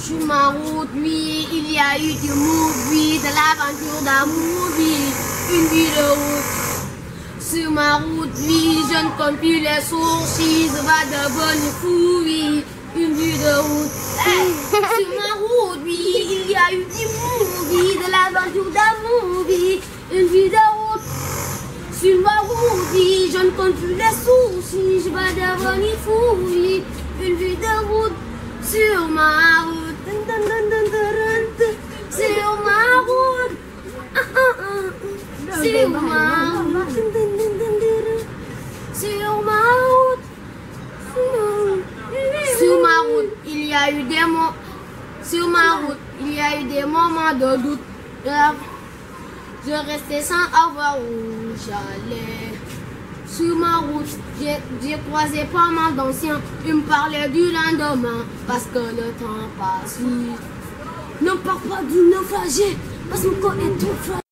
Sur ma route, oui, il y a eu du movie, de l'aventure d'amour, oui, une vie de route. Sur ma route, oui, je ne compte plus les sourcils, je vais devenir fou, oui, une vie de route. Sur ma route, oui, il y a eu du movie, de l'aventure d'amour, oui, une vie de route. Sur ma route, oui, je ne compte plus les soucis, je vais devenir fou, oui, une vie de route. Sur ma route, sur ma route, sur ma route, sur ma route, sur ma route, il y a eu des moments, sur ma route, il y a eu des moments de doute. Je restais sans avoir où j'allais. Sur ma route, j'ai croisé pas mal d'anciens. Ils me parlaient du lendemain parce que le temps passe vite. Ne parle pas du naufragé parce que mon corps est trop fragile.